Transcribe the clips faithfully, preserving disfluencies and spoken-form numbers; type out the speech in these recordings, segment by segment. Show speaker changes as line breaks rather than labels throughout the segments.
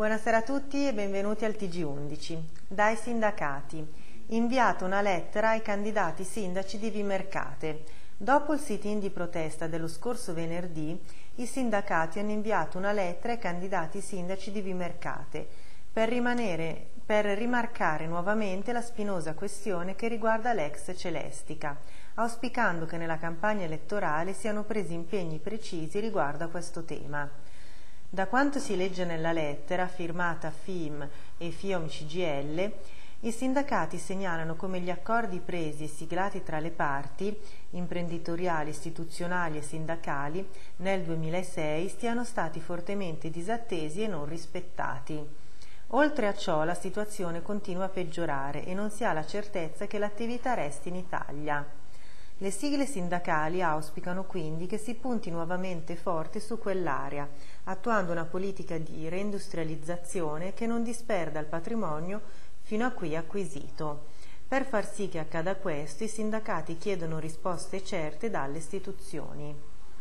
Buonasera a tutti e benvenuti al T G undici. Dai sindacati. Inviata una lettera ai candidati sindaci di Vimercate. Dopo il sit-in di protesta dello scorso venerdì, i sindacati hanno inviato una lettera ai candidati sindaci di Vimercate per, rimanere, per rimarcare nuovamente la spinosa questione che riguarda l'ex Celestica, auspicando che nella campagna elettorale siano presi impegni precisi riguardo a questo tema. Da quanto si legge nella lettera, firmata F I M e FIOM C G I L, i sindacati segnalano come gli accordi presi e siglati tra le parti, imprenditoriali, istituzionali e sindacali, nel duemilasei stiano stati fortemente disattesi e non rispettati. Oltre a ciò, la situazione continua a peggiorare e non si ha la certezza che l'attività resti in Italia. Le sigle sindacali auspicano quindi che si punti nuovamente forte su quell'area, attuando una politica di reindustrializzazione che non disperda il patrimonio fino a qui acquisito. Per far sì che accada questo, i sindacati chiedono risposte certe dalle istituzioni.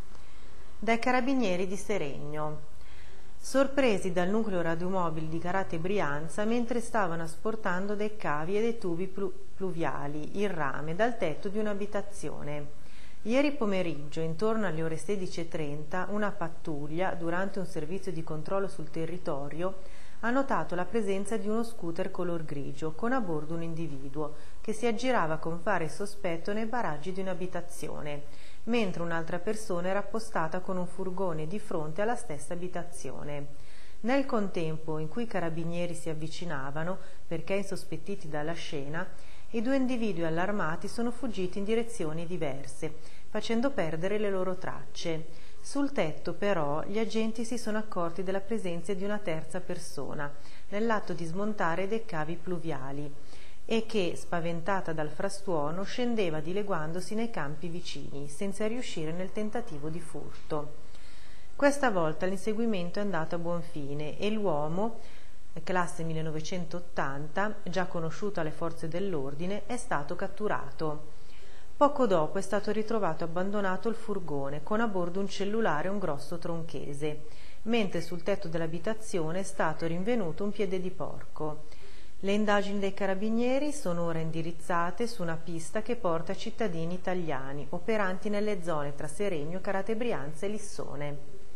Dai carabinieri di Seregno. Sorpresi dal nucleo radiomobile di Carate Brianza mentre stavano asportando dei cavi e dei tubi plu- pluviali, il rame, dal tetto di un'abitazione. Ieri pomeriggio, intorno alle ore sedici e trenta, una pattuglia, durante un servizio di controllo sul territorio, ha notato la presenza di uno scooter color grigio con a bordo un individuo che si aggirava con fare sospetto nei paraggi di un'abitazione, mentre un'altra persona era appostata con un furgone di fronte alla stessa abitazione. Nel contempo in cui i carabinieri si avvicinavano, perché insospettiti dalla scena, i due individui allarmati sono fuggiti in direzioni diverse, facendo perdere le loro tracce. Sul tetto, però, gli agenti si sono accorti della presenza di una terza persona, nell'atto di smontare dei cavi pluviali, e che, spaventata dal frastuono, scendeva dileguandosi nei campi vicini, senza riuscire nel tentativo di furto. Questa volta l'inseguimento è andato a buon fine e l'uomo, classe millenovecentottanta, già conosciuto alle forze dell'ordine, è stato catturato. Poco dopo è stato ritrovato abbandonato il furgone, con a bordo un cellulare e un grosso tronchese, mentre sul tetto dell'abitazione è stato rinvenuto un piede di porco. Le indagini dei carabinieri sono ora indirizzate su una pista che porta cittadini italiani operanti nelle zone tra Seregno, Carate Brianza e Lissone.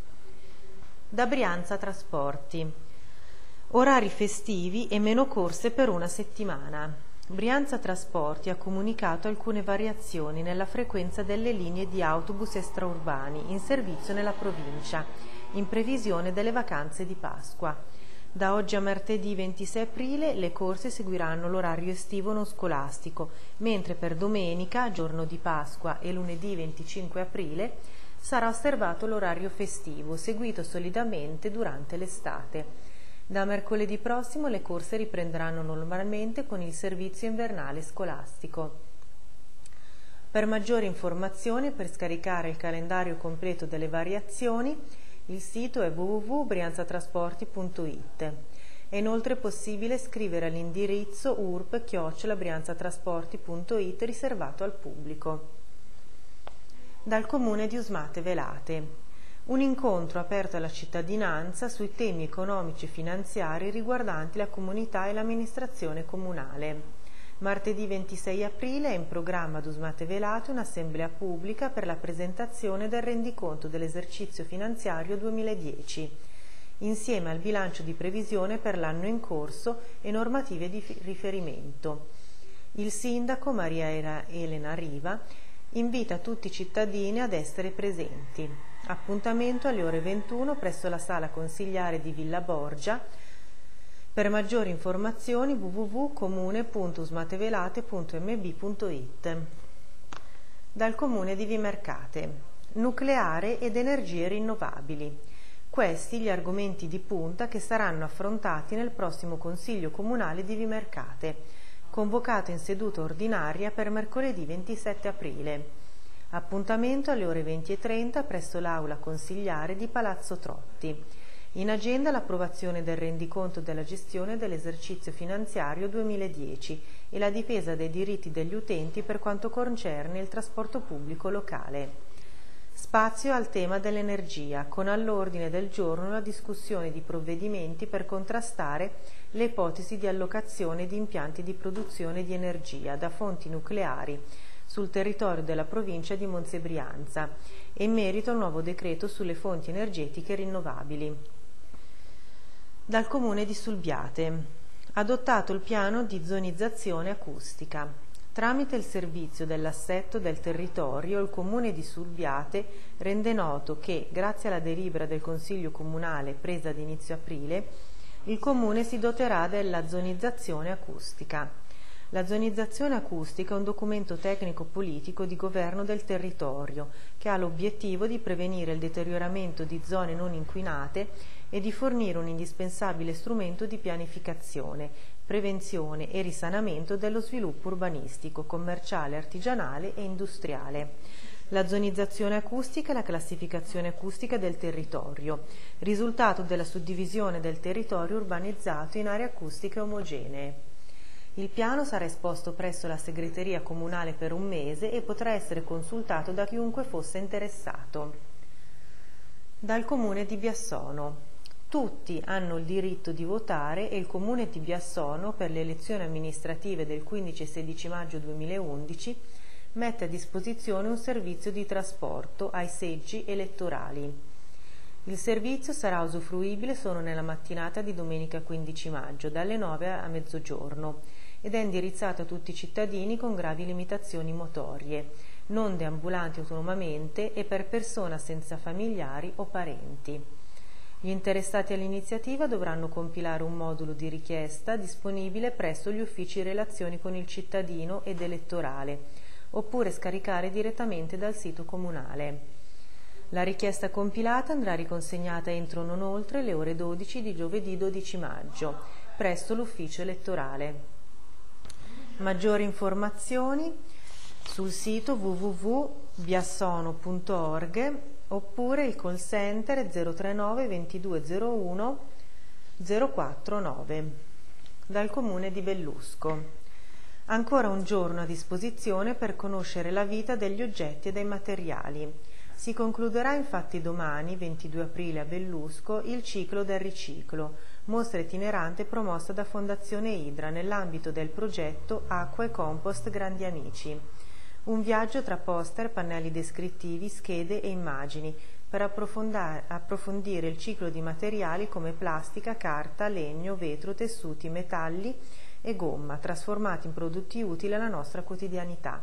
Da Brianza Trasporti. Orari festivi e meno corse per una settimana. Brianza Trasporti ha comunicato alcune variazioni nella frequenza delle linee di autobus extraurbani in servizio nella provincia, in previsione delle vacanze di Pasqua. Da oggi a martedì ventisei aprile le corse seguiranno l'orario estivo non scolastico, mentre per domenica, giorno di Pasqua, e lunedì venticinque aprile sarà osservato l'orario festivo, seguito solidamente durante l'estate. Da mercoledì prossimo le corse riprenderanno normalmente con il servizio invernale scolastico. Per maggiori informazioni e per scaricare il calendario completo delle variazioni, il sito è w w w punto brianzatrasporti punto i t. È inoltre possibile scrivere all'indirizzo u r p chiocciola brianzatrasporti punto i t riservato al pubblico. Dal comune di Usmate Velate. Un incontro aperto alla cittadinanza sui temi economici e finanziari riguardanti la comunità e l'amministrazione comunale. Martedì ventisei aprile è in programma ad Usmate Velate un'assemblea pubblica per la presentazione del rendiconto dell'esercizio finanziario duemiladieci, insieme al bilancio di previsione per l'anno in corso e normative di riferimento. Il sindaco Maria Elena Riva invita tutti i cittadini ad essere presenti. Appuntamento alle ore ventuno presso la sala consigliare di Villa Borgia. Per maggiori informazioni w w w punto comune punto usmatevelate punto m b punto i t. Dal comune di Vimercate. Nucleare ed energie rinnovabili. Questi gli argomenti di punta che saranno affrontati nel prossimo Consiglio Comunale di Vimercate, convocato in seduta ordinaria per mercoledì ventisette aprile. Appuntamento alle ore venti e trenta presso l'aula consigliare di Palazzo Trotti. In agenda l'approvazione del rendiconto della gestione dell'esercizio finanziario duemiladieci e la difesa dei diritti degli utenti per quanto concerne il trasporto pubblico locale. Spazio al tema dell'energia, con all'ordine del giorno la discussione di provvedimenti per contrastare le ipotesi di allocazione di impianti di produzione di energia da fonti nucleari sul territorio della provincia di Monza e Brianza e in merito al nuovo decreto sulle fonti energetiche rinnovabili. Dal Comune di Sulbiate. Adottato il piano di zonizzazione acustica. Tramite il servizio dell'assetto del territorio, il Comune di Sulbiate rende noto che, grazie alla delibera del Consiglio Comunale presa ad inizio aprile, il Comune si doterà della zonizzazione acustica. La zonizzazione acustica è un documento tecnico-politico di governo del territorio che ha l'obiettivo di prevenire il deterioramento di zone non inquinate e di fornire un indispensabile strumento di pianificazione, prevenzione e risanamento dello sviluppo urbanistico, commerciale, artigianale e industriale. La zonizzazione acustica è la classificazione acustica del territorio, risultato della suddivisione del territorio urbanizzato in aree acustiche omogenee. Il piano sarà esposto presso la segreteria comunale per un mese e potrà essere consultato da chiunque fosse interessato. Dal Comune di Biassono. Tutti hanno il diritto di votare e il Comune di Biassono, per le elezioni amministrative del quindici e sedici maggio duemilaundici, mette a disposizione un servizio di trasporto ai seggi elettorali. Il servizio sarà usufruibile solo nella mattinata di domenica quindici maggio, dalle nove a mezzogiorno, ed è indirizzato a tutti i cittadini con gravi limitazioni motorie, non deambulanti autonomamente e per persona senza familiari o parenti. Gli interessati all'iniziativa dovranno compilare un modulo di richiesta disponibile presso gli uffici relazioni con il cittadino ed elettorale, oppure scaricare direttamente dal sito comunale. La richiesta compilata andrà riconsegnata entro non oltre le ore dodici di giovedì dodici maggio, presso l'ufficio elettorale. Maggiori informazioni sul sito w w w punto biassono punto org oppure il call center zero tre nove ventidue zero uno zero quattro nove. Dal Comune di Bellusco. Ancora un giorno a disposizione per conoscere la vita degli oggetti e dei materiali. Si concluderà infatti domani, ventidue aprile, a Bellusco, il ciclo del riciclo, mostra itinerante promossa da Fondazione Idra nell'ambito del progetto Acqua e Compost Grandi Amici. Un viaggio tra poster, pannelli descrittivi, schede e immagini per approfondire il ciclo di materiali come plastica, carta, legno, vetro, tessuti, metalli e gomma, trasformati in prodotti utili alla nostra quotidianità.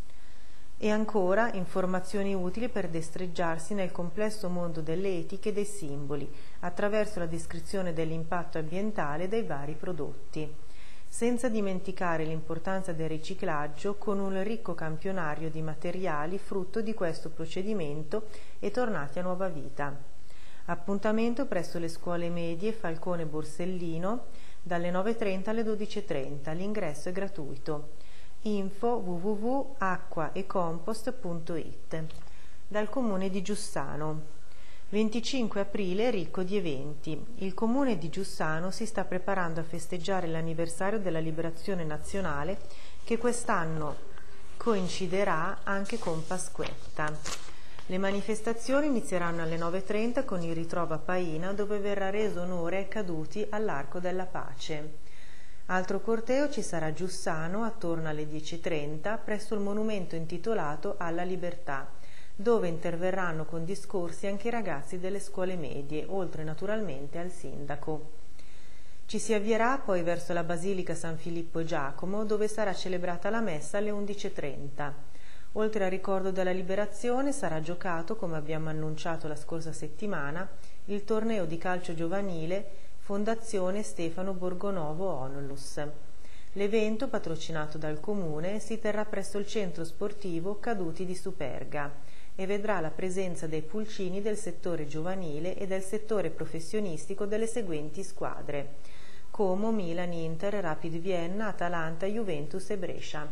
E ancora informazioni utili per destreggiarsi nel complesso mondo delle etiche e dei simboli, attraverso la descrizione dell'impatto ambientale dei vari prodotti. Senza dimenticare l'importanza del riciclaggio con un ricco campionario di materiali frutto di questo procedimento e tornati a nuova vita. Appuntamento presso le scuole medie Falcone Borsellino dalle nove e trenta alle dodici e trenta. L'ingresso è gratuito. Info w w w punto acqua e compost punto i t. Dal Comune di Giussano. venticinque aprile ricco di eventi. Il Comune di Giussano si sta preparando a festeggiare l'anniversario della liberazione nazionale che quest'anno coinciderà anche con Pasquetta. Le manifestazioni inizieranno alle nove e trenta con il ritrovo a Paina, dove verrà reso onore ai caduti all'Arco della Pace. Altro corteo ci sarà a Giussano attorno alle dieci e trenta presso il monumento intitolato alla Libertà, dove interverranno con discorsi anche i ragazzi delle scuole medie, oltre naturalmente al sindaco. Ci si avvierà poi verso la Basilica San Filippo e Giacomo, dove sarà celebrata la messa alle undici e trenta. Oltre al ricordo della liberazione sarà giocato, come abbiamo annunciato la scorsa settimana, il torneo di calcio giovanile Fondazione Stefano Borgonovo Onlus. L'evento, patrocinato dal Comune, si terrà presso il centro sportivo Caduti di Superga e vedrà la presenza dei pulcini del settore giovanile e del settore professionistico delle seguenti squadre: Como, Milan, Inter, Rapid Vienna, Atalanta, Juventus e Brescia.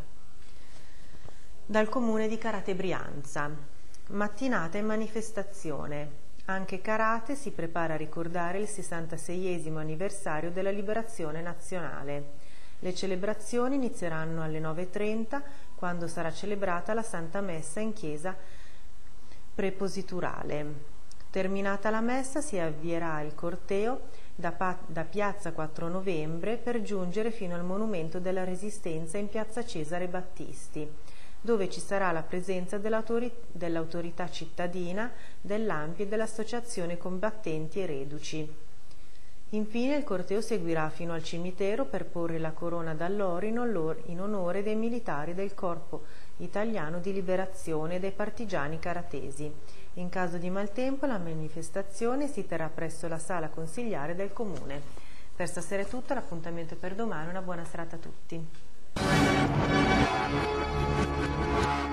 Dal Comune di Carate Brianza. Mattinata e manifestazione. Anche Carate si prepara a ricordare il sessantaseiesimo anniversario della liberazione nazionale. Le celebrazioni inizieranno alle nove e trenta, quando sarà celebrata la Santa Messa in chiesa prepositurale. Terminata la messa si avvierà il corteo da, da piazza quattro novembre per giungere fino al Monumento della Resistenza in piazza Cesare Battisti, dove ci sarà la presenza dell'autorità cittadina, dell'A N P I e dell'Associazione Combattenti e Reduci. Infine il corteo seguirà fino al cimitero per porre la corona d'alloro in onore dei militari del Corpo Italiano di Liberazione e dei partigiani caratesi. In caso di maltempo la manifestazione si terrà presso la sala consigliare del Comune. Per stasera è tutto, l'appuntamento è per domani, una buona serata a tutti.